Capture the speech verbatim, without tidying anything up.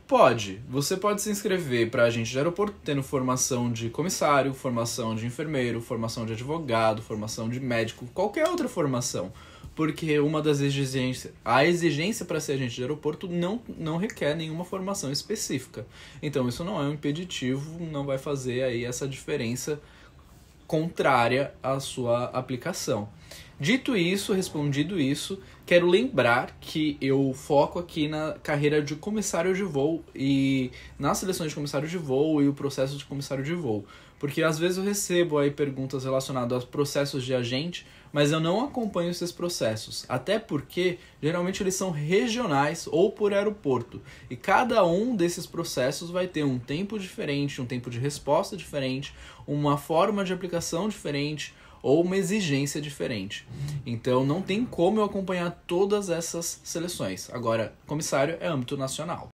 Pode. Você pode se inscrever para agente de aeroporto, tendo formação de comissário, formação de enfermeiro, formação de advogado, formação de médico, qualquer outra formação. Porque uma das exigências, a exigência para ser agente de aeroporto não, não requer nenhuma formação específica. Então isso não é um impeditivo, não vai fazer aí essa diferença contrária à sua aplicação. Dito isso, respondido isso, quero lembrar que eu foco aqui na carreira de comissário de voo e nas seleções de comissário de voo e o processo de comissário de voo. Porque às vezes eu recebo aí perguntas relacionadas aos processos de agente, mas eu não acompanho esses processos. Até porque, geralmente, eles são regionais ou por aeroporto. E cada um desses processos vai ter um tempo diferente, um tempo de resposta diferente, uma forma de aplicação diferente ou uma exigência diferente. Então, não tem como eu acompanhar todas essas seleções. Agora, comissário é âmbito nacional.